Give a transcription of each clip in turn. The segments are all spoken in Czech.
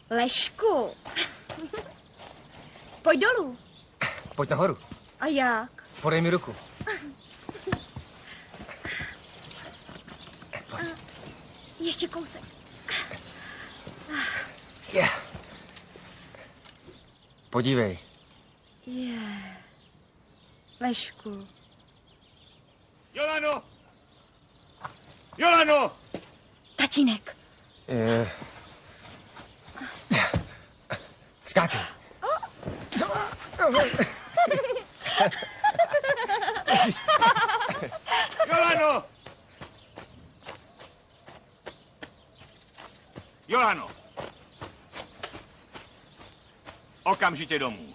Lešku. Pojď dolů. Pojď nahoru. A jak? Podej mi ruku. Ještě kousek. Yeah. Podívej. Lešku. Jolano! Jolano! Tatínek. Skákej. Jolano! Jolano! Okamžitě domů.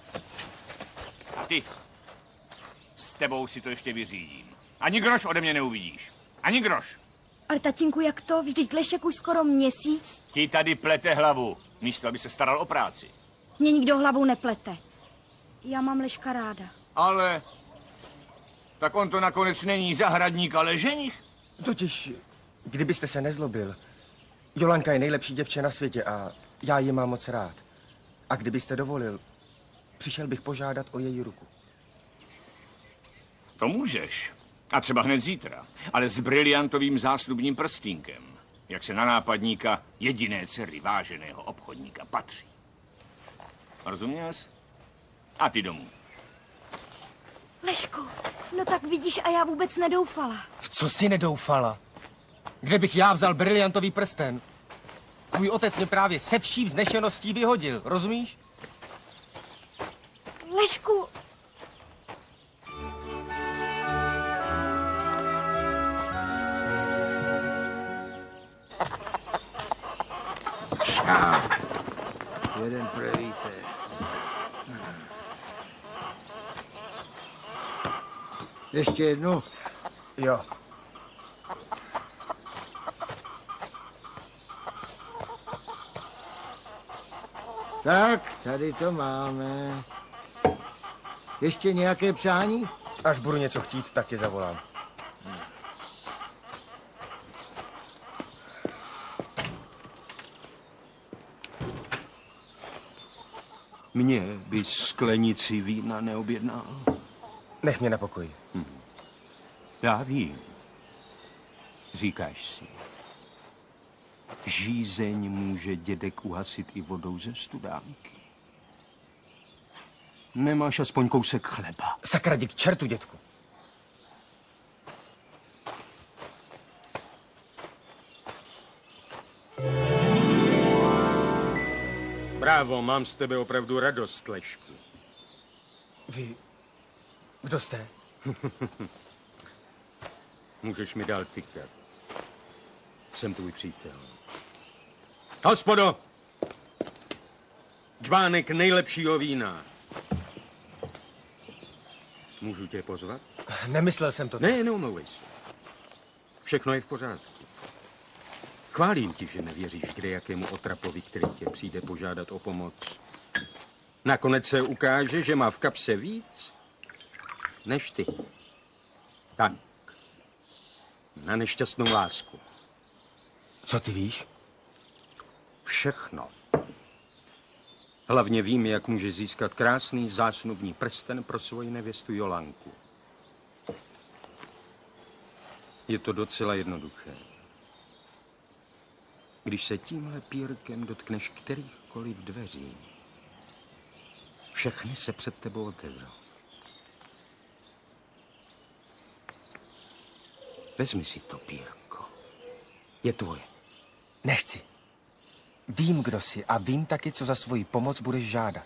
A ty, s tebou si to ještě vyřídím. Ani groš ode mě neuvidíš. Ani groš. Ale tatínku, jak to? Vždyť Lešek už skoro měsíc. Ti tady plete hlavu, místo aby se staral o práci. Mě nikdo hlavou neplete. Já mám Leška ráda. Ale... Tak on to nakonec není zahradník, ale ženich. Totiž, kdybyste se nezlobil, Jolanka je nejlepší děvče na světě a já ji mám moc rád. A kdybyste dovolil, přišel bych požádat o její ruku. To můžeš. A třeba hned zítra. Ale s briliantovým zásnubním prstínkem. Jak se na nápadníka jediné dcery váženého obchodníka patří. Rozuměl jsi? A ty domů. Lešku, no tak vidíš, a já vůbec nedoufala. V co jsi nedoufala? Kde bych já vzal briliantový prsten? Tvůj otec mě právě se vší vznešeností vyhodil, rozumíš? Lešku! Jeden prevíte. Ještě jednu. Jo. Tak, tady to máme. Ještě nějaké přání? Až budu něco chtít, tak tě zavolám. Mně by sklenici vína neobjednal. Nech mě na pokoji. Já vím. Říkáš si. Žízeň může dědek uhasit i vodou ze studánky. Nemáš aspoň kousek chleba? Sakra, jdi k čertu, dětku. Bravo, mám z tebe opravdu radost, Lešku. Vy... Kdo jste? Můžeš mi dál tykat. Jsem tvůj přítel. Hospodo! Džbánek nejlepšího vína. Můžu tě pozvat? Nemyslel jsem to. Ne, neomlouvej se. Všechno je v pořádku. Chválím ti, že nevěříš kde jakému otrapovi, který tě přijde požádat o pomoc. Nakonec se ukáže, že má v kapse víc než ty. Tak. Na nešťastnou lásku. Co ty víš? Všechno. Hlavně vím, jak může získat krásný zásnubní prsten pro svoji nevěstu Jolanku. Je to docela jednoduché. Když se tímhle pírkem dotkneš kterýchkoliv dveří, všechny se před tebou otevřou. Vezmi si to pírko. Je tvoje. Nechci. Vím, kdo jsi a vím taky, co za svoji pomoc budeš žádat.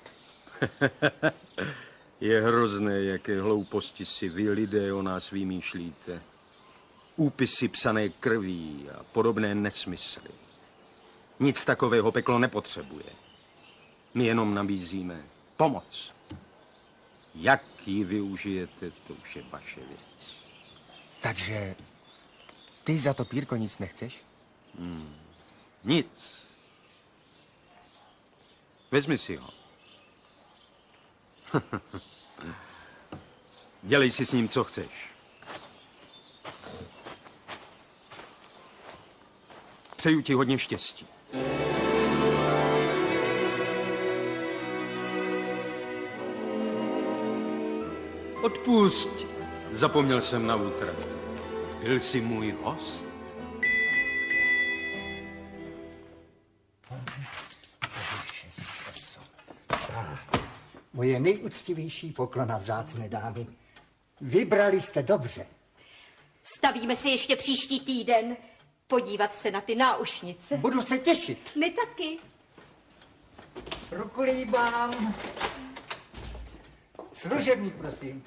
Je hrozné, jaké hlouposti si vy lidé o nás vymýšlíte. Úpisy psané krví a podobné nesmysly. Nic takového peklo nepotřebuje. My jenom nabízíme pomoc. Jak ji využijete, to už je vaše věc. Takže ty za to pírko nic nechceš? Nic. Vezmi si ho. Dělej si s ním, co chceš. Přeju ti hodně štěstí. Odpusť. Zapomněl jsem na útrat. Byl jsi můj host. Moje nejúctivější poklona, vzácné dámy. Vybrali jste dobře. Stavíme se ještě příští týden podívat se na ty náušnice. Budu se těšit. My taky. Ruku líbám. Služebník, prosím.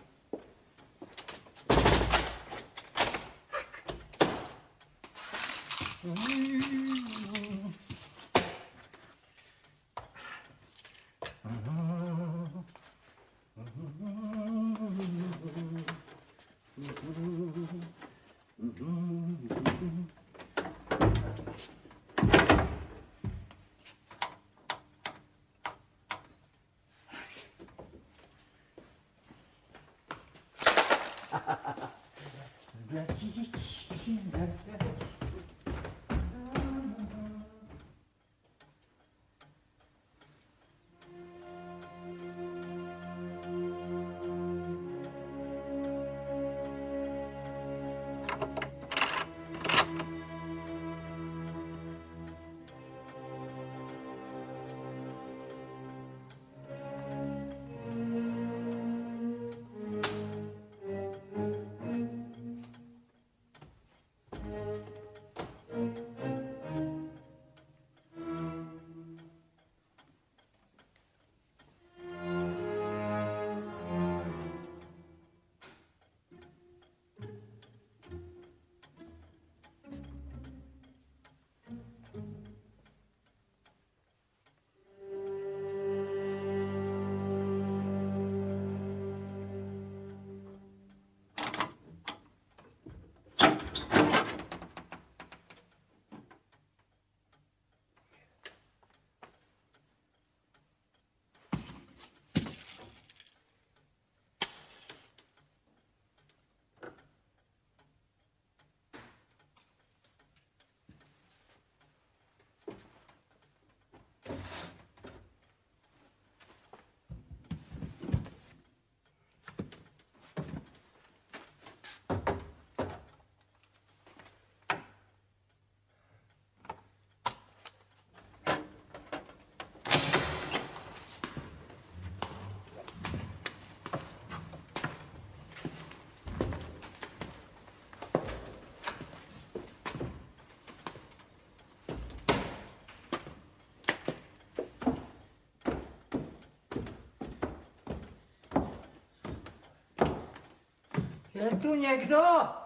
Je tu někdo?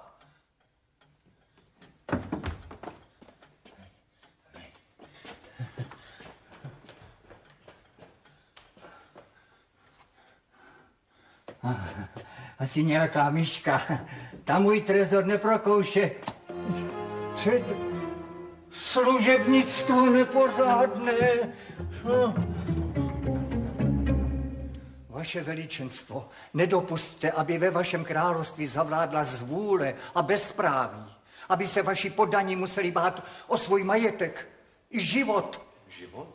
Asi nějaká myška. Tam můj trezor neprokouše. Služebnictvo nepořádné. Vaše veličenstvo, nedopusťte, aby ve vašem království zavládla zvůle a bezpráví. Aby se vaši poddaní museli bát o svůj majetek i život. Život?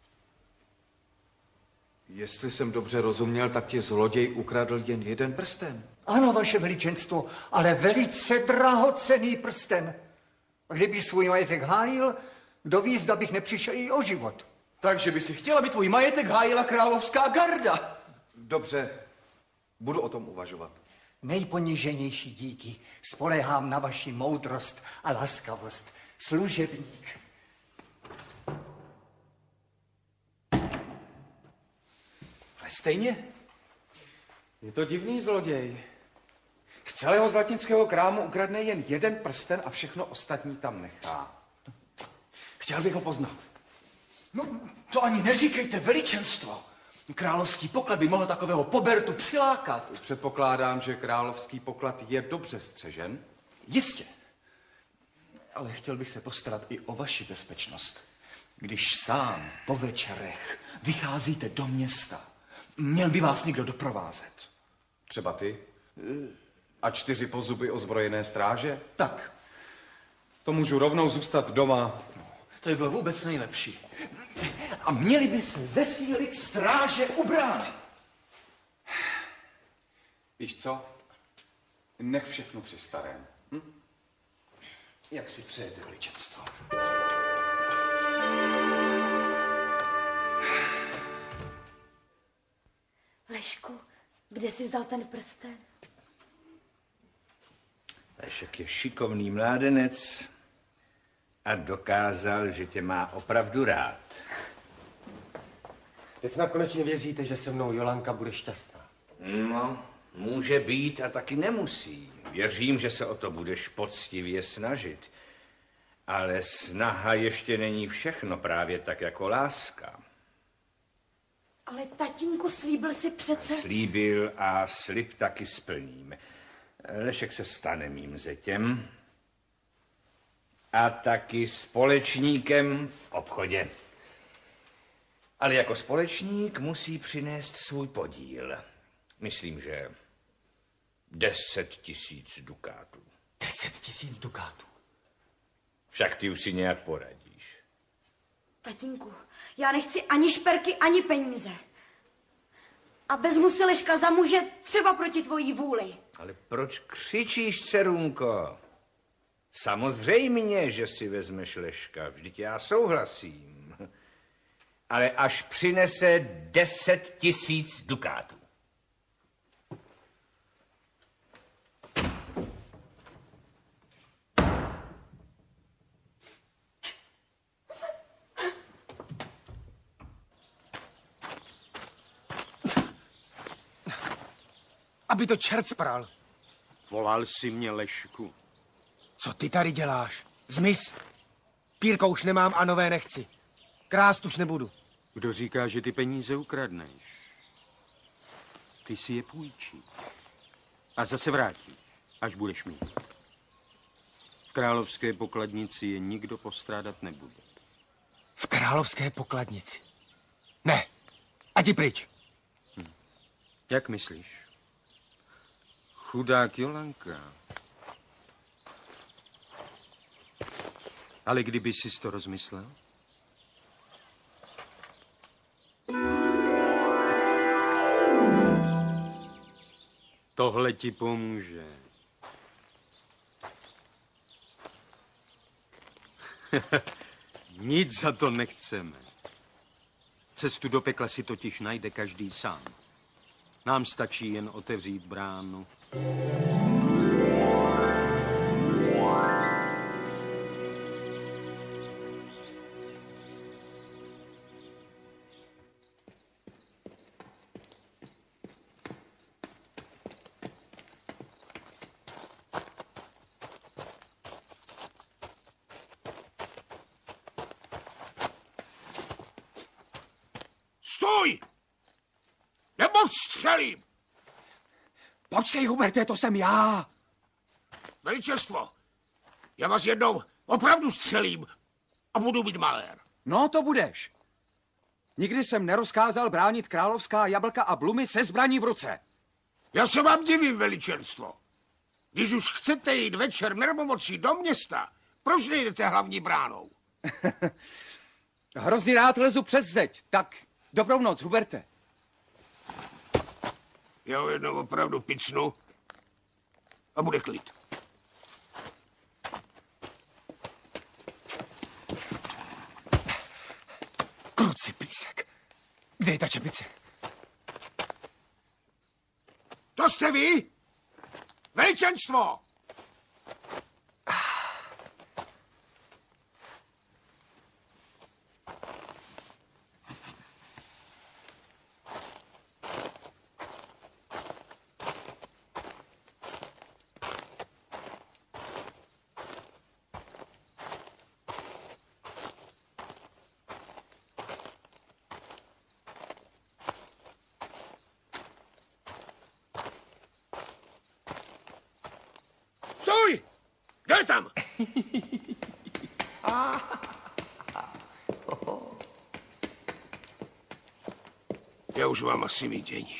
Jestli jsem dobře rozuměl, tak ti zloděj ukradl jen jeden prsten. Ano, vaše veličenstvo, ale velice drahocenný prsten. A kdyby svůj majetek hájil, kdo ví, zda bych nepřišel i o život. Takže by si chtěla, aby tvůj majetek hájila královská garda. Dobře, budu o tom uvažovat. Nejponíženější díky. Spoléhám na vaši moudrost a laskavost. Služebník. Ale stejně, je to divný zloděj. Z celého zlatnického krámu ukradne jen jeden prsten a všechno ostatní tam nechá. Chtěl bych ho poznat. No, to ani neříkejte, veličenstvo. Královský poklad by mohl takového pobertu přilákat. Předpokládám, že královský poklad je dobře střežen. Jistě. Ale chtěl bych se postarat i o vaši bezpečnost. Když sám po večerech vycházíte do města, měl by vás někdo doprovázet. Třeba ty? A 4 pozuby ozbrojené stráže? Tak. To můžu rovnou zůstat doma. No, to by bylo vůbec nejlepší. A měli by se zesílit stráže u brány. Víš co? Nech všechno při starém. Hm? Jak si přejete veličenstvo? Lešku, kde jsi vzal ten prsten? Lešek je šikovný mládenec a dokázal, že tě má opravdu rád. Teď snad konečně věříte, že se mnou Jolanka bude šťastná. No, může být a taky nemusí. Věřím, že se o to budeš poctivě snažit. Ale snaha ještě není všechno, právě tak jako láska. Ale tatínku, slíbil si přece... Slíbil a slib taky splním. Lešek se stane mým zetěm a taky společníkem v obchodě. Ale jako společník musí přinést svůj podíl. Myslím, že 10 000 dukátů. 10 000 dukátů. Však ty už si nějak poradíš. Tatínku, já nechci ani šperky, ani peníze. A vezmu si Leška za muže třeba proti tvojí vůli. Ale proč křičíš, dcerunko? Samozřejmě, že si vezmeš Leška, vždyť já souhlasím. Ale až přinese 10 000 dukátů. Aby to čert spral. Volal si mě, Lešku. Co ty tady děláš? Zmiz. Pírko už nemám a nové nechci. Krást už nebudu. Kdo říká, že ty peníze ukradneš? Ty si je půjčíš. A zase vrátíš, až budeš mít. V královské pokladnici je nikdo postrádat nebude. V královské pokladnici? Ne. Ať pryč. Jak myslíš? Chudák Jolanka. Ale kdyby jsi to rozmyslel? Tohle ti pomůže. Nic za to nechceme. Cestu do pekla si totiž najde každý sám. Nám stačí jen otevřít bránu. Stůj! Nebo vstřelím! Počkej, Huberte, to jsem já. Veličenstvo, já vás jednou opravdu střelím a budu mít malér. No, to budeš. Nikdy jsem nerozkázal bránit královská jablka a blumy se zbraní v ruce. Já se vám divím, veličenstvo. Když už chcete jít večer mermomocí do města, proč nejdete hlavní bránou? Hrozně rád lezu přes zeď. Tak, dobrou noc, Huberte. Já ho jednou opravdu picnu a bude klid. Kruci písek. Kde je ta čepice? To jste vy? Veličenstvo! Stůj! Kdo je tam? Já už mám asi vidění.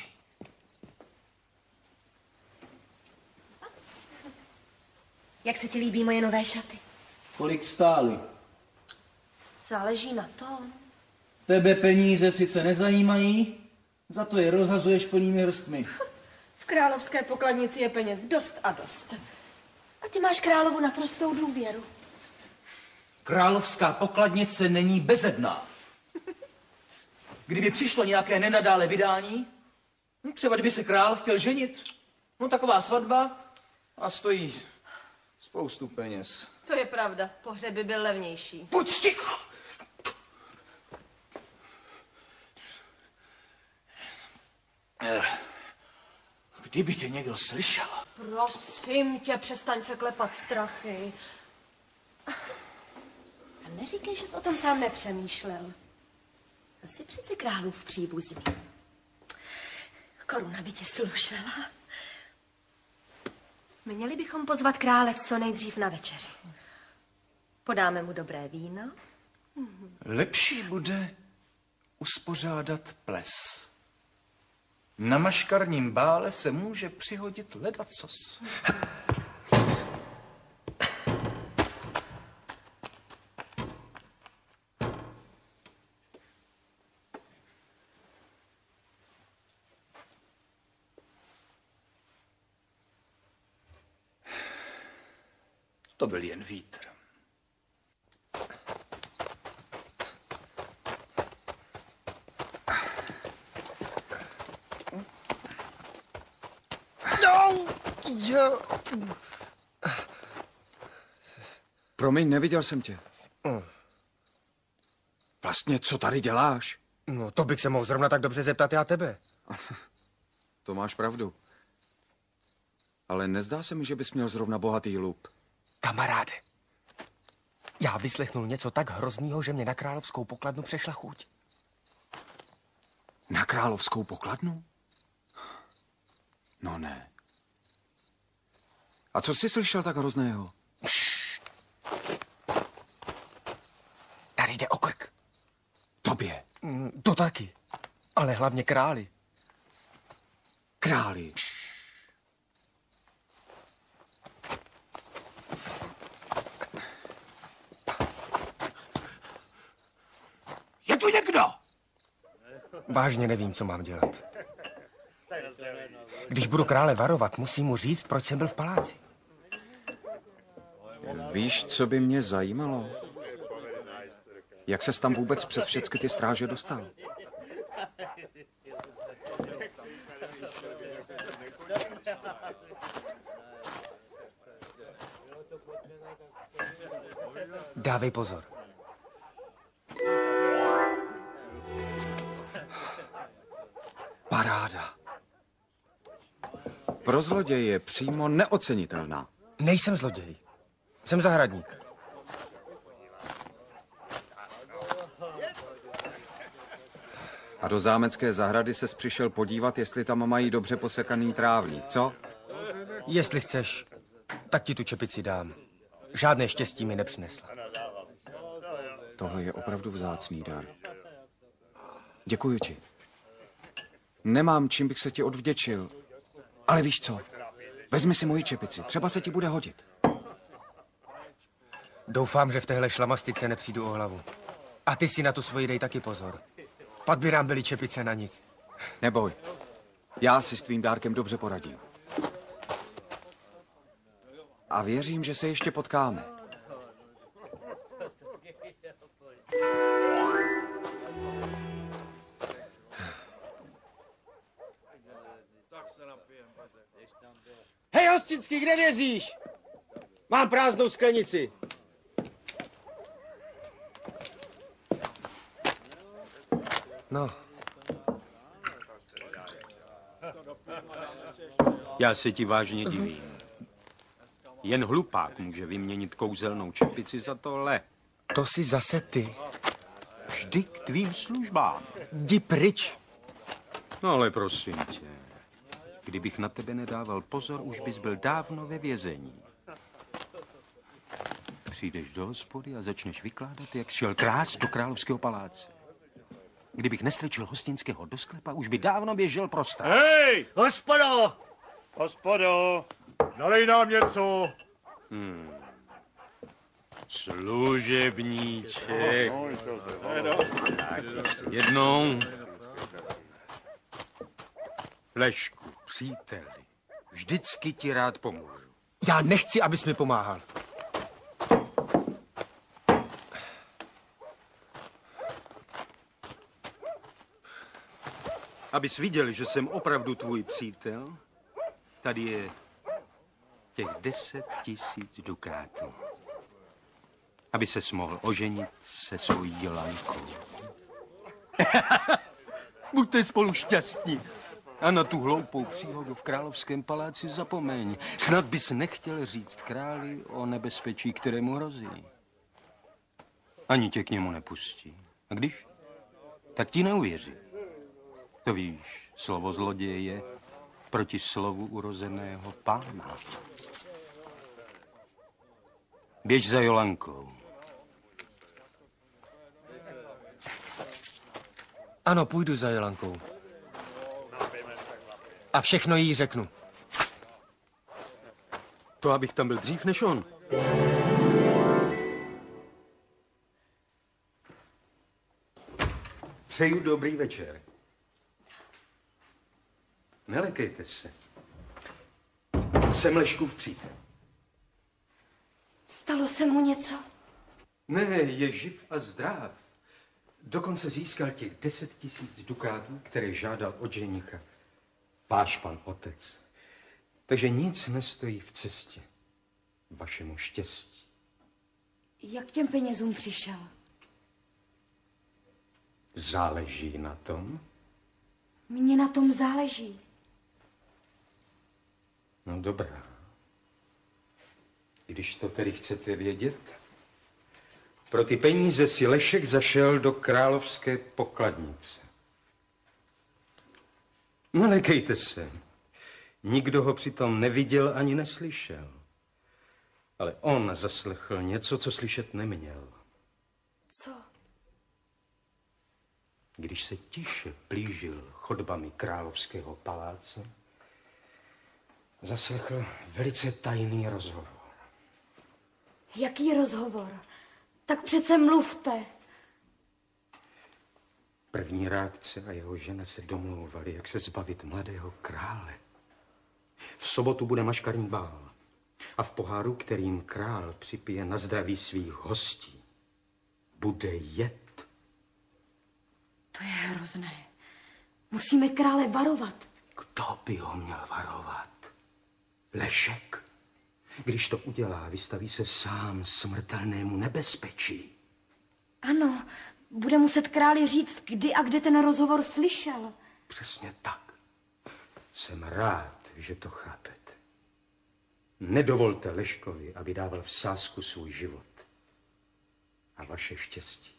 Jak se ti líbí moje nové šaty? Kolik stály? Záleží na tom. Tebe peníze sice nezajímají, za to je rozhazuješ plnými hrstmi. V královské pokladnici je peněz dost a dost. A ty máš královu naprostou důvěru. Královská pokladnice není bezedná. Kdyby přišlo nějaké nenadále vydání, třeba kdyby se král chtěl ženit, no taková svatba a stojí spoustu peněz. To je pravda, pohřeb by byl levnější. Buď ticho! Kdyby tě někdo slyšel. Prosím tě, přestaň se klepat strachy. A neříkej, že jsi o tom sám nepřemýšlel. Jsi přece králův příbuzný. Koruna by tě slušela. Měli bychom pozvat krále co nejdřív na večeři. Podáme mu dobré víno. Lepší bude uspořádat ples. Na maškarním bále se může přihodit ledacos. To byl jen vítr. Jo. Promiň, neviděl jsem tě. Vlastně, co tady děláš? No, to bych se mohl zrovna tak dobře zeptat já tebe. To máš pravdu. Ale nezdá se mi, že bys měl zrovna bohatý lup. Kamaráde, já vyslechnul něco tak hroznýho, že mě na královskou pokladnu přešla chuť. Na královskou pokladnu? No ne. A co jsi slyšel tak hrozného? Tady jde o krk. Tobě? To taky. Ale hlavně králi. Králi? Je tu někdo? Vážně nevím, co mám dělat. Když budu krále varovat, musím mu říct, proč jsem byl v paláci. Víš, co by mě zajímalo? Jak ses tam vůbec přes všechny ty stráže dostal? Dávej pozor. Paráda. Pro zloděje přímo neocenitelná. Nejsem zloděj. Jsem zahradník. A do zámecké zahrady ses přišel podívat, jestli tam mají dobře posekaný trávník, co? Jestli chceš, tak ti tu čepici dám. Žádné štěstí mi nepřinesla. Tohle je opravdu vzácný dar. Děkuji ti. Nemám, čím bych se ti odvděčil. Ale víš co? Vezmi si moji čepici, třeba se ti bude hodit. Doufám, že v téhle šlamastice nepřijdu o hlavu. A ty si na tu svoji dej taky pozor. Pak by nám byly čepice na nic. Neboj, já si s tvým dárkem dobře poradím. A věřím, že se ještě potkáme. Hej, hostinský, kde vězíš? Mám prázdnou sklenici. No. Já se ti vážně divím. Jen hlupák může vyměnit kouzelnou čepici za tohle. To jsi zase ty. Vždy k tvým službám. Jdi pryč. No ale prosím tě, kdybych na tebe nedával pozor, už bys byl dávno ve vězení. Přijdeš do hospody a začneš vykládat, jak šel krást do královského paláce. Kdybych nestrčil hostinského do sklepa, už by dávno běžel pro stát. Hej! Hospodo! Hospodo! Nalej nám něco! Služebníček. Tak, jednou. Flešku. Příteli, vždycky ti rád pomůžu. Já nechci, abys mi pomáhal. Abys viděl, že jsem opravdu tvůj přítel, tady je těch 10 000 dukátů. Aby ses mohl oženit se svojí Jolankou. Buďte spolu šťastní. A na tu hloupou příhodu v královském paláci zapomeň. Snad bys nechtěl říct králi o nebezpečí, které mu hrozí. Ani tě k němu nepustí. A když? Tak ti neuvěří. To víš, slovo zloděje je proti slovu urozeného pána. Běž za Jolankou. Ano, půjdu za Jolankou. A všechno jí řeknu. To, abych tam byl dřív než on. Přeju dobrý večer. Nelekejte se. Jsem Leškův přítel. Stalo se mu něco? Ne, je živ a zdrav. Dokonce získal těch 10 000 dukátů, které žádal od ženicha váš pan otec. Takže nic nestojí v cestě vašemu štěstí. Jak k těm penězům přišel? Záleží na tom? Mně na tom záleží. No dobrá. Když to tedy chcete vědět, pro ty peníze si Lešek zašel do královské pokladnice. Nelekejte se. Nikdo ho přitom neviděl ani neslyšel. Ale on zaslechl něco, co slyšet neměl. Co? Když se tiše plížil chodbami královského paláce, zaslechl velice tajný rozhovor. Jaký rozhovor? Tak přece mluvte. První rádce a jeho žena se domlouvali, jak se zbavit mladého krále. V sobotu bude maškarní bál a v poháru, kterým král připije na zdraví svých hostí, bude jed. To je hrozné. Musíme krále varovat. Kdo by ho měl varovat? Lešek. Když to udělá, vystaví se sám smrtelnému nebezpečí. Ano, bude muset králi říct, kdy a kde ten rozhovor slyšel. Přesně tak. Jsem rád, že to chápete. Nedovolte Leškovi, aby dával v sázku svůj život a vaše štěstí.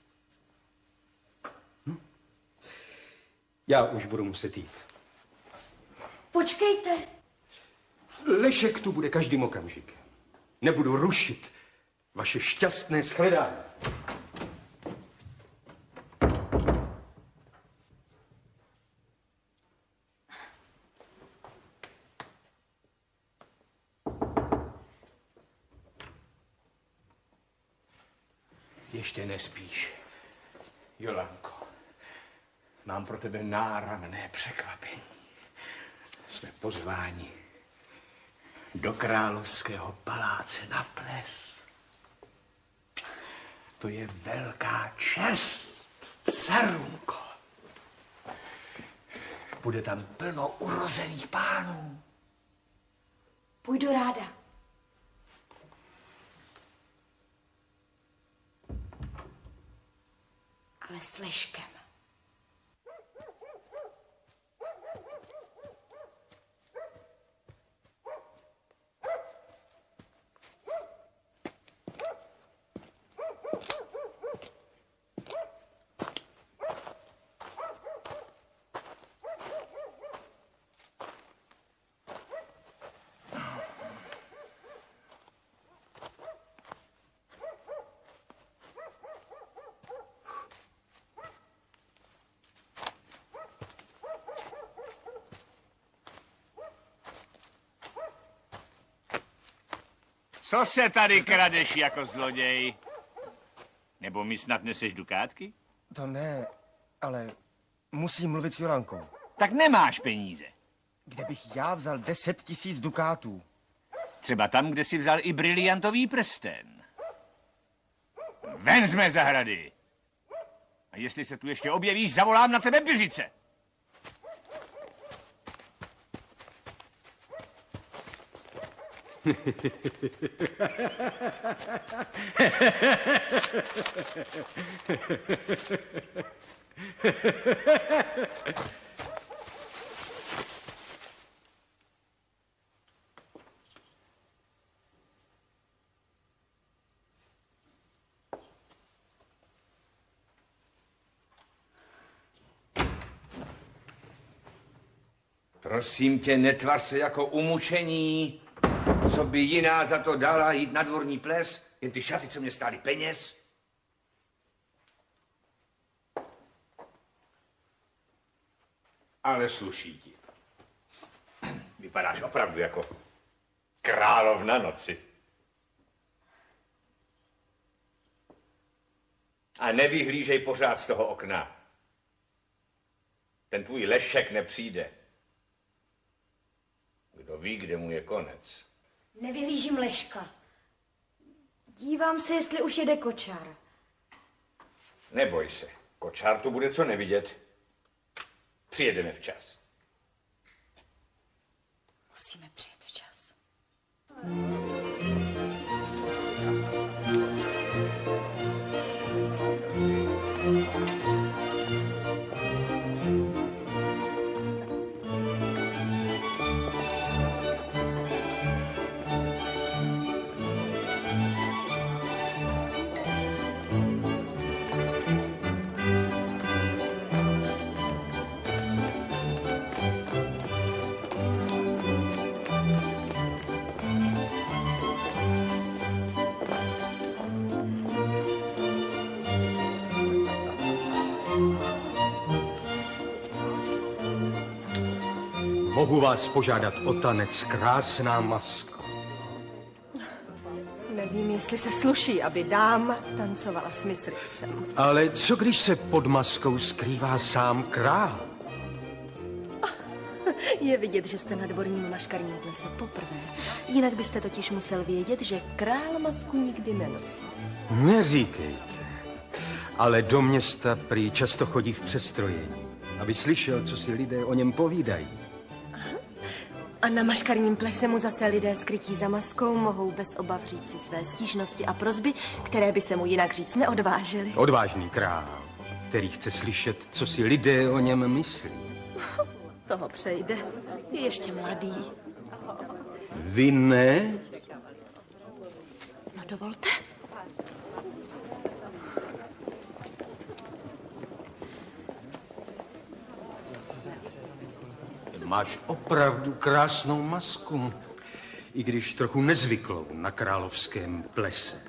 Já už budu muset jít. Počkejte. Lešek tu bude každým okamžikem. Nebudu rušit vaše šťastné shledání. Ještě nespíš, Jolanko. Mám pro tebe náramné překvapení. Jsme pozváni do královského paláce na ples. To je velká čest, dcerunko. Bude tam plno urozených pánů. Půjdu ráda. Ale s Leškem. Co se tady kradeš jako zloděj? Nebo mi snad neseš dukátky? To ne, ale musím mluvit s Jolankou. Tak nemáš peníze. Kde bych já vzal 10 000 dukátů? Třeba tam, kde si vzal i briliantový prsten. Ven z mé zahrady! A jestli se tu ještě objevíš, zavolám na tebe běžice! Prosím tě, netvar se jako umučení. Co by jiná za to dala jít na dvorní ples? Jen ty šaty, co mě stály peněz? Ale sluší ti. Vypadáš opravdu jako královna noci. A nevyhlížej pořád z toho okna. Ten tvůj Lešek nepřijde. Kdo ví, kde mu je konec. Nevyhlížím Leška. Dívám se, jestli už jede kočár. Neboj se, kočár tu bude co nevidět. Přijedeme včas. Musíme přijet včas. Mohu vás požádat o tanec, krásná masko. Nevím, jestli se sluší, aby dáma tancovala s myslivcem. Ale co když se pod maskou skrývá sám král? Je vidět, že jste na dvorním maškarním plese poprvé. Jinak byste totiž musel vědět, že král masku nikdy nenosí. Neříkejte. Ale do města prý často chodí v přestrojení, aby slyšel, co si lidé o něm povídají. A na maškarním plese mu zase lidé skrytí za maskou mohou bez obav říct si své stížnosti a prosby, které by se mu jinak říct neodvážili. Odvážný král, který chce slyšet, co si lidé o něm myslí. Toho přejde. Je ještě mladý. Vy ne? No dovolte. Máš opravdu krásnou masku, i když trochu nezvyklou na královském plese.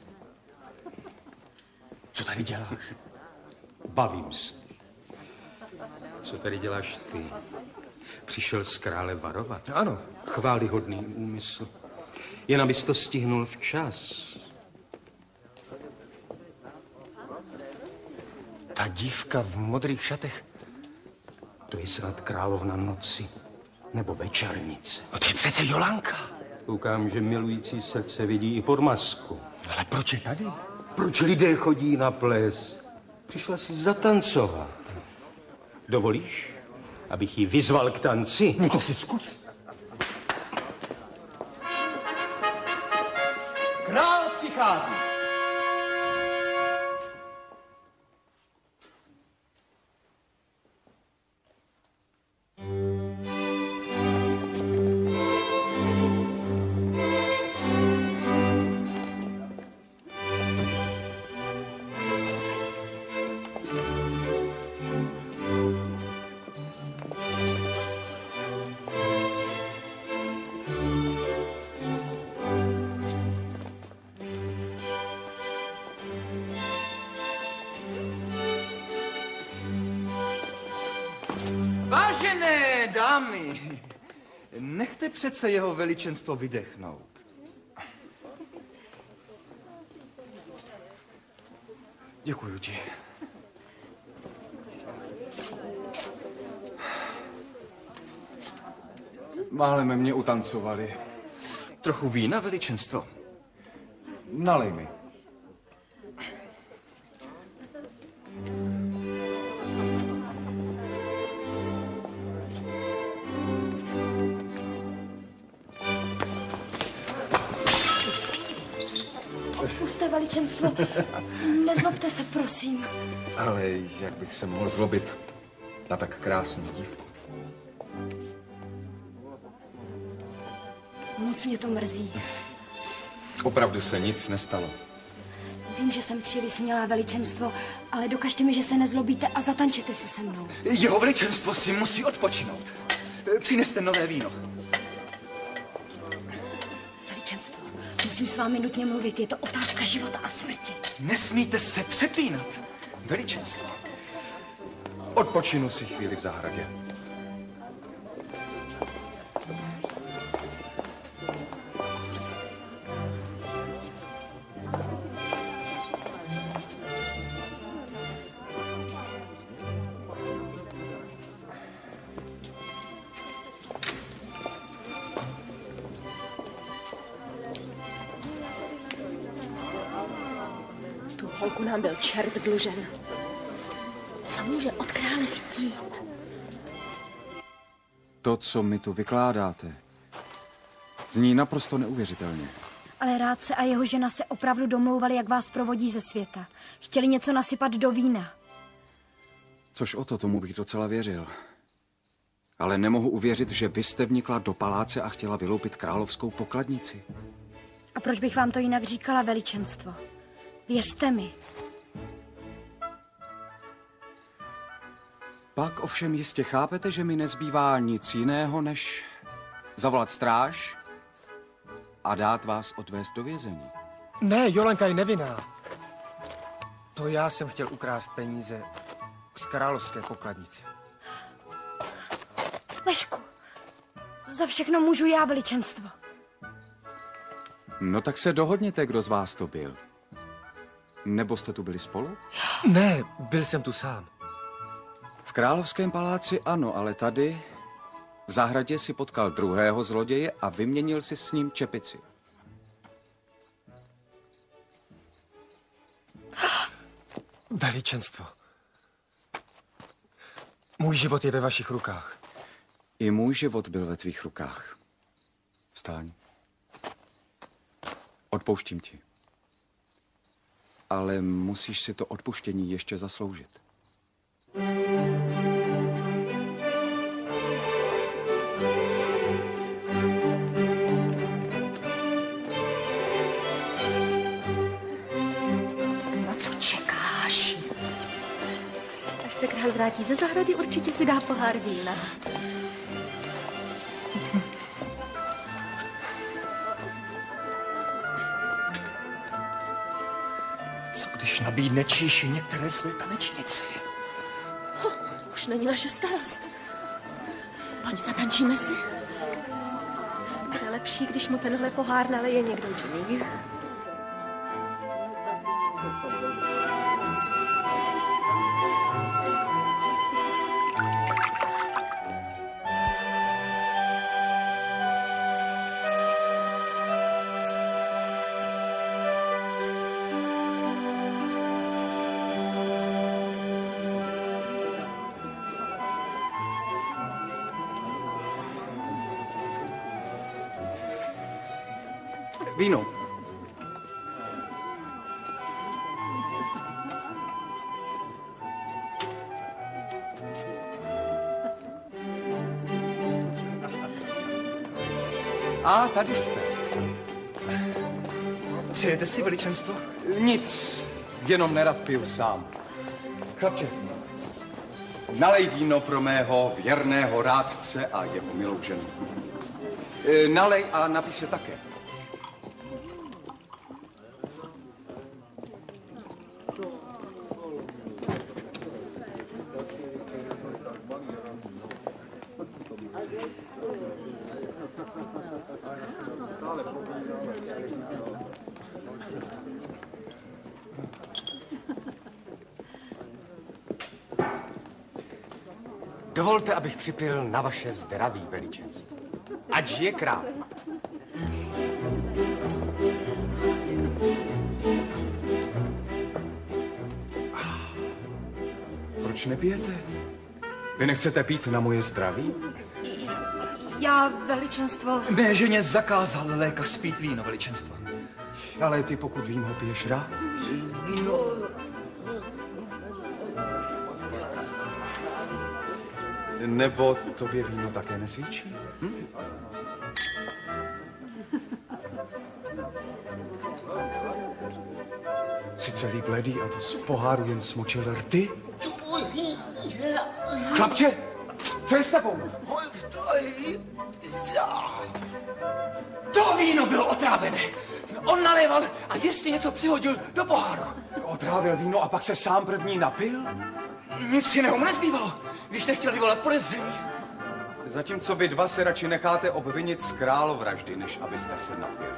Co tady děláš? Bavím se. Co tady děláš ty? Přišel z krále varovat? Ano. Chvályhodný úmysl. Jen abys to stihnul včas. Ta dívka v modrých šatech. To je snad královna noci. Nebo večernice. No to je přece Jolanka. Koukám, že milující srdce vidí i pod masku. Ale proč je tady? Proč lidé chodí na ples? Přišla si zatancovat. Dovolíš, abych ji vyzval k tanci? No to si zkus. Král přichází. Vážené dámy, nechte přece jeho veličenstvo vydechnout. Děkuju ti. Málem mě utancovali. Trochu vína, veličenstvo. Nalej mi. Odpuste, veličenstvo. Nezlobte se, prosím. Ale jak bych se mohl zlobit na tak krásnou dívku? Moc mě to mrzí. Opravdu se nic nestalo. Vím, že jsem příliš smělá, veličenstvo, ale dokažte mi, že se nezlobíte a zatančete si se mnou. Jeho veličenstvo si musí odpočinout. Přineste nové víno. Veličenstvo, musím s vámi nutně mluvit. Je to otázka života a smrti. Nesmíte se přepínat, veličenstvo. Odpočinu si chvíli v zahradě. Tu holku nám byl čert dlužen. Co může od krále chtít? To, co mi tu vykládáte, zní naprosto neuvěřitelně. Ale Rádce a jeho žena se opravdu domlouvali, jak vás provodí ze světa. Chtěli něco nasypat do vína. Což o to, tomu bych docela věřil. Ale nemohu uvěřit, že vy jste vnikla do paláce a chtěla vyloupit královskou pokladnici. A proč bych vám to jinak říkala, veličenstvo? Věřte mi. Pak ovšem jistě chápete, že mi nezbývá nic jiného, než zavolat stráž a dát vás odvést do vězení. Ne, Jolanka je nevinná. To já jsem chtěl ukrást peníze z královské pokladnice. Lešku, za všechno můžu já, veličenstvo. No tak se dohodněte, kdo z vás to byl. Nebo jste tu byli spolu? Ne, byl jsem tu sám. V královském paláci ano, ale tady v zahradě si potkal druhého zloděje a vyměnil si s ním čepici. Veličenstvo. Můj život je ve vašich rukách. I můj život byl ve tvých rukách. Vstaň. Odpouštím ti. Ale musíš si to odpuštění ještě zasloužit. Na co čekáš? Až se král vrátí ze zahrady, určitě si dá pohár vína. Co když nabídne číši některé své tanečnici? To už není naše starost. Pojď, zatančíme si. Bude lepší, když mu tenhle pohár naleje někdo jiný. Víno. A tady jste. Přejete si, veličenstvo? Nic, jenom nerad piju sám. Chlapče, nalej víno pro mého věrného rádce a jeho milou ženu. Nalej a napij se také. Dovolte, abych připil na vaše zdraví, veličenstvo. Ať žije král. Proč nepijete? Vy nechcete pít na moje zdraví? Já, veličenstvo... Mé ženě zakázal lékař pít víno, veličenstvo. Ale ty, pokud vím, ho piješ rád. Nebo tobě víno také nesvědčí? Jsi celý bledý a to z poháru jen smočil rty? Chlapče, co je s tebou? To víno bylo otrávené. On naléval a jistě něco přihodil do poháru. Otrávil víno a pak se sám první napil? Nic jiného mu nezbývalo, když nechtěl vyvolat podezření. Zatímco vy dva se radši necháte obvinit z královraždy, než abyste se napili.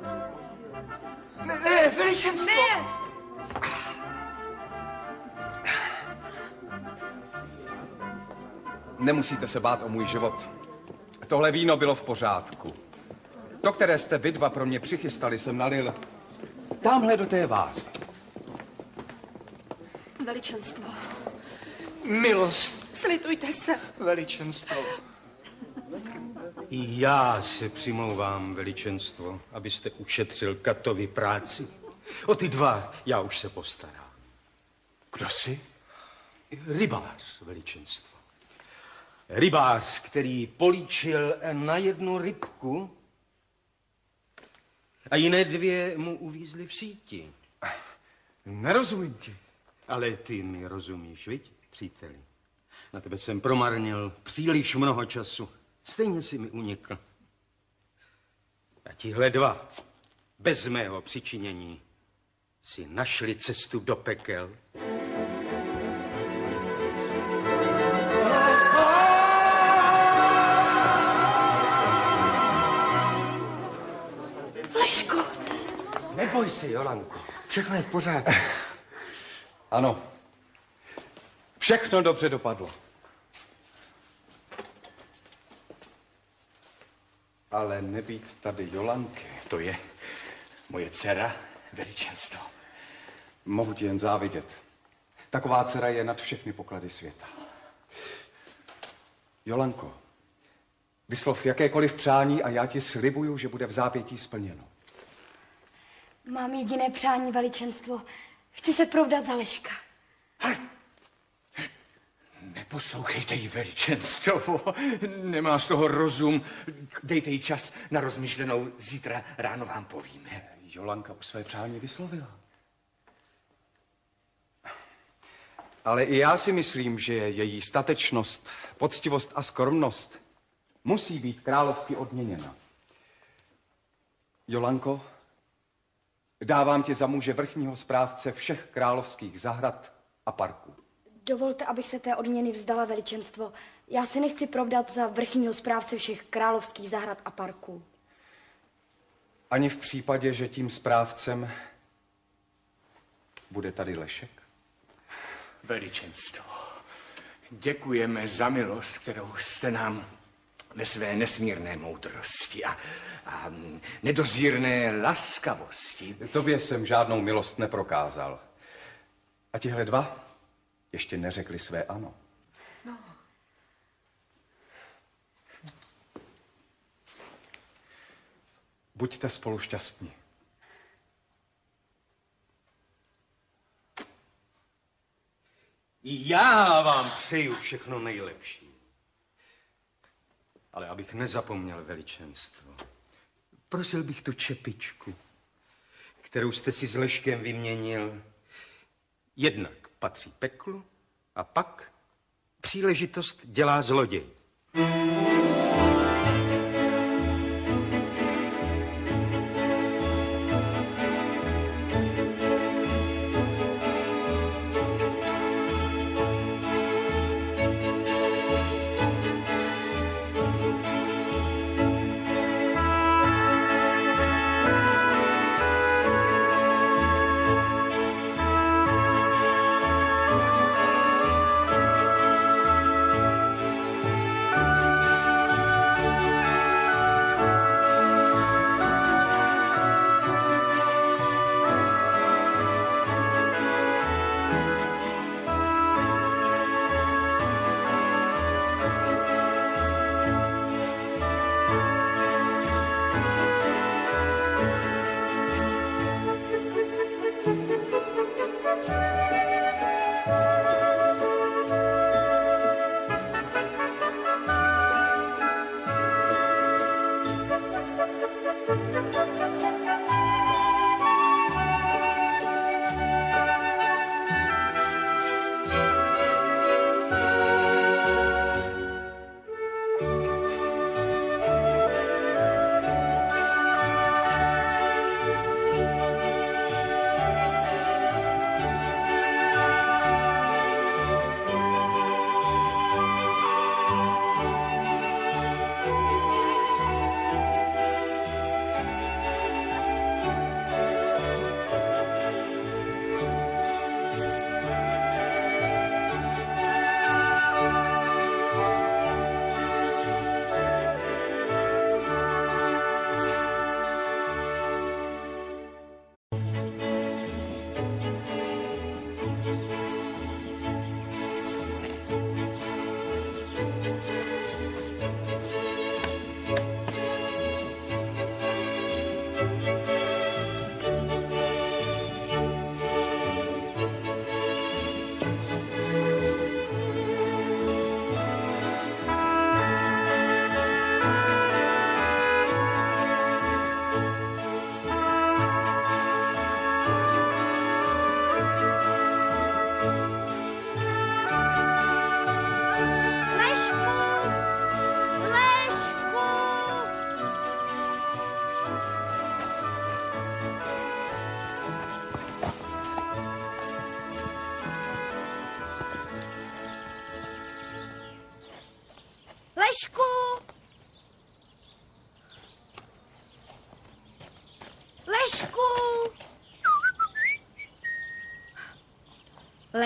Ne, veličenstvo! Ne! Nemusíte se bát o můj život. Tohle víno bylo v pořádku. To, které jste vy dva pro mě přichystali, jsem nalil tamhle do té vázy. Veličenstvo. Milost. Slitujte se. Veličenstvo. I já se přimlouvám, veličenstvo, abyste ušetřil Katovi práci. O ty dva já už se postarám. Kdo jsi? Rybář, veličenstvo. Rybář, který políčil na jednu rybku a jiné dvě mu uvízly v síti. Nerozumím ti. Ale ty mi rozumíš, viď, příteli? Na tebe jsem promarnil příliš mnoho času. Stejně si mi unikl. A tihle dva, bez mého přičinění, si našli cestu do pekel. Leško! Neboj se, Jolanko. Všechno je v pořádku. Ano. Všechno dobře dopadlo. Ale nebýt tady Jolanky. To je moje dcera, veličenstvo. Mohu ti jen závidět. Taková dcera je nad všechny poklady světa. Jolanko, vyslov jakékoliv přání a já ti slibuju, že bude v zápětí splněno. Mám jediné přání, veličenstvo. Chci se provdat za Leška. Neposlouchejte jí, veličenstvo. Nemá z toho rozum. Dejte jí čas na rozmyšlenou. Zítra ráno vám povíme. Jolanka už své přání vyslovila. Ale i já si myslím, že její statečnost, poctivost a skromnost musí být královsky odměněna. Jolanko, dávám ti za muže vrchního správce všech královských zahrad a parků. Dovolte, abych se té odměny vzdala, veličenstvo. Já se nechci provdat za vrchního správce všech královských zahrad a parků. Ani v případě, že tím správcem bude tady Lešek? Veličenstvo, děkujeme za milost, kterou jste nám ve své nesmírné moudrosti a nedozírné laskavosti. Tobě jsem žádnou milost neprokázal. A tihle dva ještě neřekli své ano. No. Buďte spolu šťastní. Já vám přeju všechno nejlepší. Ale abych nezapomněl, veličenstvo, prosil bych tu čepičku, kterou jste si s Leškem vyměnil. Jednak patří peklu a pak příležitost dělá zloděj.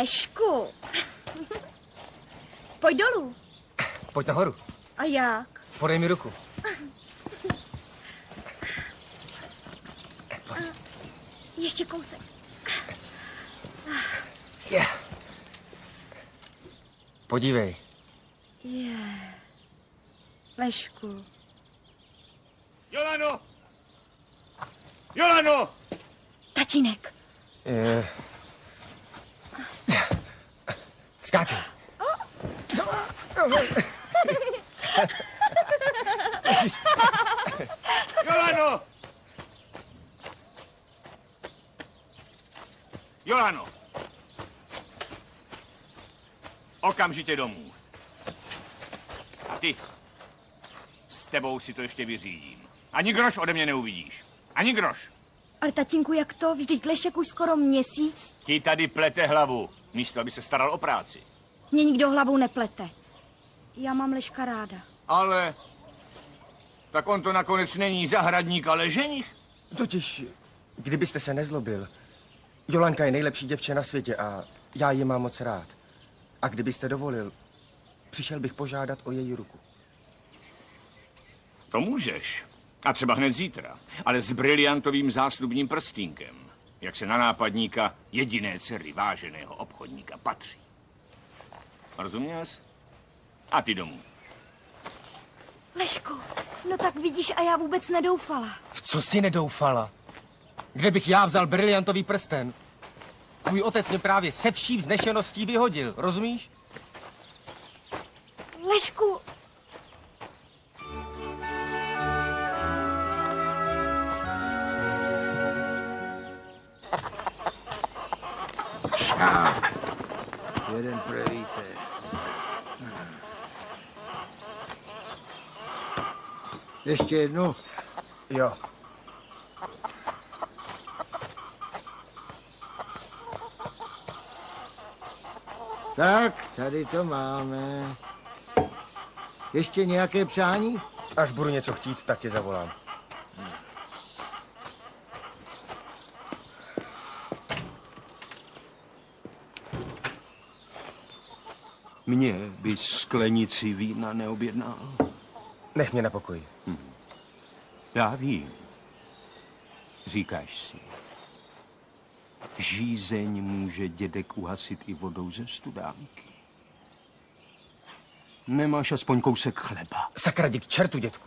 Lešku. Pojď dolů. Pojď nahoru. A jak? Podej mi ruku. Ještě kousek. Podívej. Lešku. Jolano! Jolano! Tatínek. Skákej. Jolano! Jolano! Okamžitě domů. A ty, s tebou si to ještě vyřídím. Ani groš ode mě neuvidíš. Ani groš. Ale tatínku, jak to? Vždyť Lešek už skoro měsíc. Ti tady plete hlavu, místo aby se staral o práci. Mě nikdo hlavou neplete. Já mám Leška ráda. Ale... tak on to nakonec není zahradník, ale ženich. Totiž, kdybyste se nezlobil, Jolanka je nejlepší děvče na světě a já ji mám moc rád. A kdybyste dovolil, přišel bych požádat o její ruku. To můžeš. A třeba hned zítra. Ale s briliantovým zásnubním prstínkem. Jak se na nápadníka jediné dcery váženého obchodníka patří. Rozuměl jsi? A ty domů. Lešku, no tak vidíš, a já vůbec nedoufala. V co jsi nedoufala? Kde bych já vzal briliantový prsten? Tvůj otec mě právě se vší vznešeností vyhodil, rozumíš? Lešku! Jeden projíte. Ještě jednu. Jo. Tak, tady to máme. Ještě nějaké přání? Až budu něco chtít, tak tě zavolám. Mně by sklenici vína neobjednal. Nech mě na pokoji. Já vím. Říkáš si. Žízeň může dědek uhasit i vodou ze studánky. Nemáš aspoň kousek chleba? Sakra, jdi k čertu, dětku.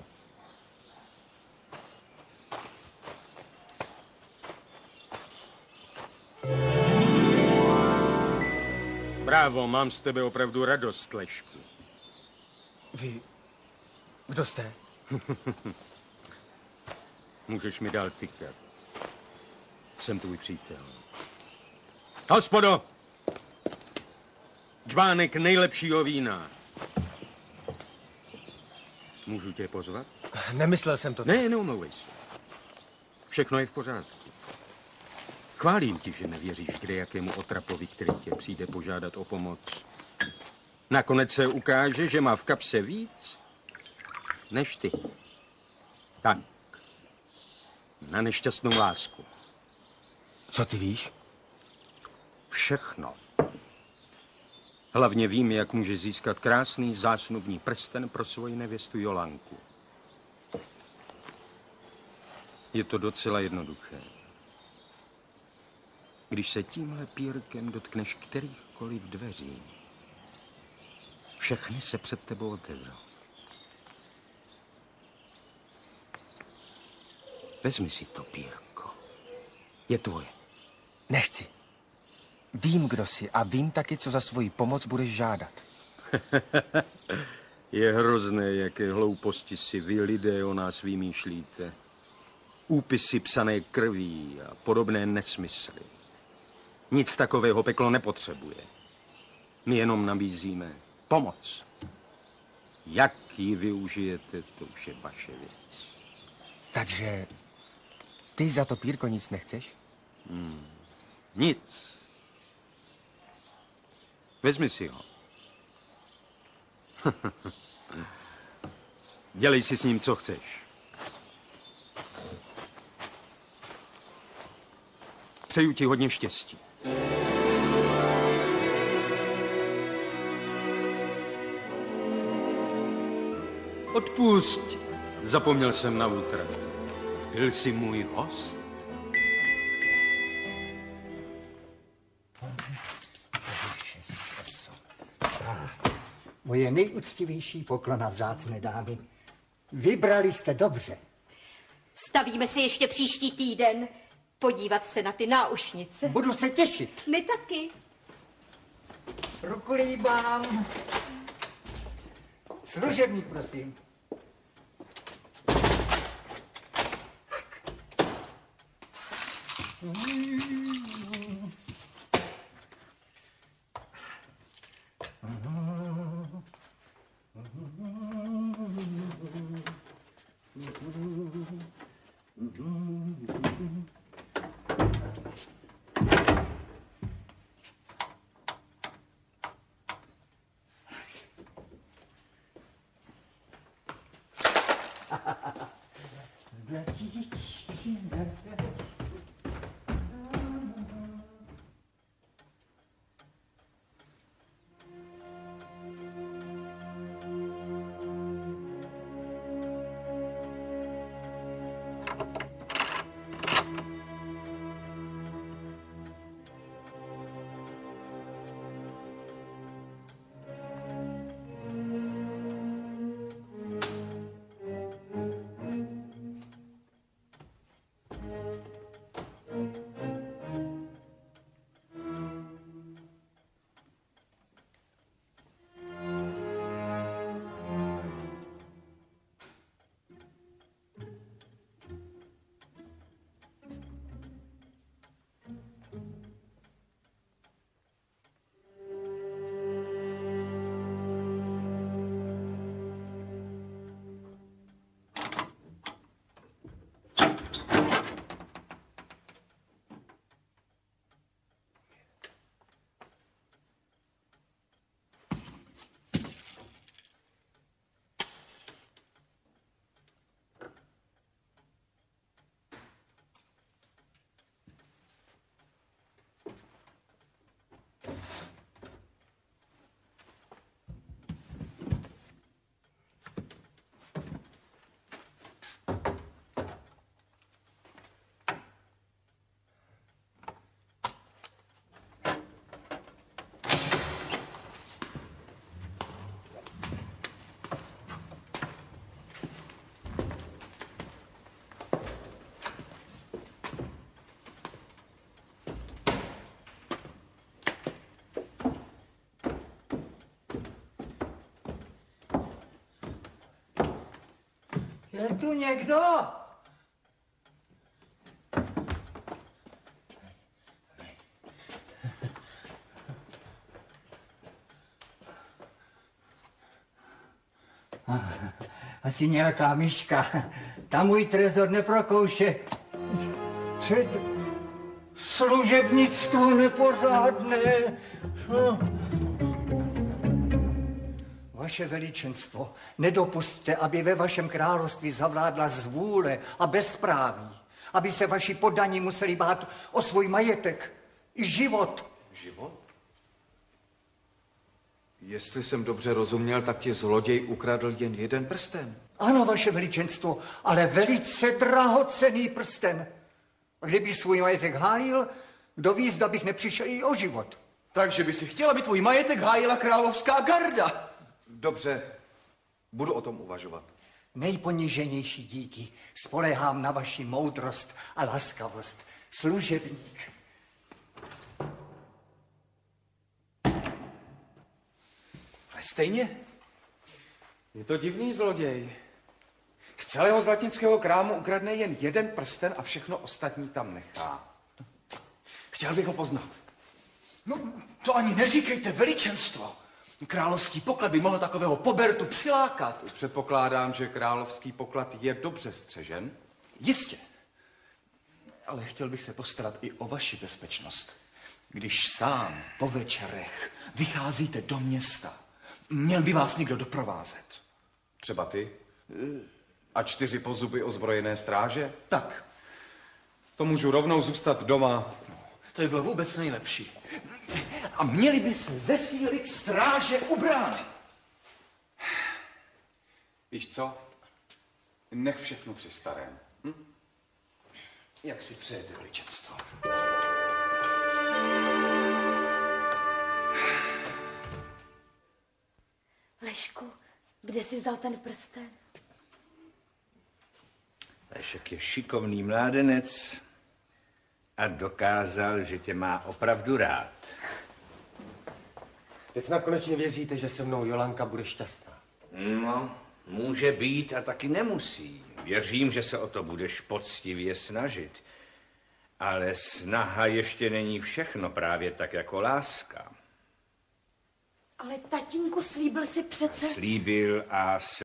Bravo, mám z tebe opravdu radost, Lešku. Vy... kdo jste? Můžeš mi dál tykat. Jsem tvůj přítel. Hospodo! Džbánek nejlepšího vína. Můžu tě pozvat? Nemyslel jsem to. Ne, neumlouvej se. Všechno je v pořádku. Chválím ti, že nevěříš kde jakému otrapovi, který tě přijde požádat o pomoc. Nakonec se ukáže, že má v kapse víc než ty. Tak. Na nešťastnou lásku. Co ty víš? Všechno. Hlavně vím, jak může získat krásný zásnubní prsten pro svoji nevěstu Jolanku. Je to docela jednoduché. Když se tímhle pírkem dotkneš kterýchkoliv dveří, všechny se před tebou otevřou. Vezmi si to pírko. Je tvoje. Nechci. Vím, kdo jsi a vím taky, co za svoji pomoc budeš žádat. Je hrozné, jaké hlouposti si vy lidé o nás vymýšlíte. Úpisy psané krví a podobné nesmysly. Nic takového peklo nepotřebuje. My jenom nabízíme pomoc. Jak ji využijete, to už je vaše věc. Takže ty za to pírko nic nechceš? Nic. Vezmi si ho. Dělej si s ním, co chceš. Přeju ti hodně štěstí. Odpusť. Zapomněl jsem na útrap. Byl jsi můj host. Moje nejúctivější poklona, vzácné dámy. Vybrali jste dobře. Stavíme se ještě příští týden podívat se na ty náušnice. Budu se těšit. My taky. Ruku líbám. Služebník, prosím. Je tu někdo? Asi nějaká myška. Tam můj trezor neprokouše. Služebnictvo nepořádné. Vaše veličenstvo, nedopusťte, aby ve vašem království zavládla zvůle a bezpráví, aby se vaši poddaní museli bát o svůj majetek i život. Život? Jestli jsem dobře rozuměl, tak ti zloděj ukradl jen jeden prsten. Ano, vaše veličenstvo, ale velice drahocenný prsten. A kdyby svůj majetek hájil, kdo ví, zda bych nepřišel i o život. Takže by si chtěla, aby tvůj majetek hájila královská garda. Dobře, budu o tom uvažovat. Nejponíženější díky. Spoléhám na vaši moudrost a laskavost. Služebník. Ale stejně. Je to divný zloděj. Z celého zlatnického krámu ukradne jen jeden prsten a všechno ostatní tam nechá. Chtěl bych ho poznat. No, to ani neříkejte, veličenstvo. Královský poklad by mohl takového pobertu přilákat. Předpokládám, že královský poklad je dobře střežen. Jistě. Ale chtěl bych se postarat i o vaši bezpečnost. Když sám po večerech vycházíte do města, měl by vás někdo doprovázet. Třeba ty? A 4 pozuby ozbrojené stráže? Tak. To můžu rovnou zůstat doma. No, to by bylo vůbec nejlepší. A měli by se zesílit stráže u brány. Víš co? Nech všechno při starém. Hm? Jak si přejete veličenstvo? Lešku, kde jsi vzal ten prsten? Lešek je šikovný mládenec a dokázal, že tě má opravdu rád. Teď snad konečně věříte, že se mnou Jolanka bude šťastná. No, může být a taky nemusí. Věřím, že se o to budeš poctivě snažit. Ale snaha ještě není všechno, právě tak jako láska. Ale tatínku, slíbil si přece... Slíbil a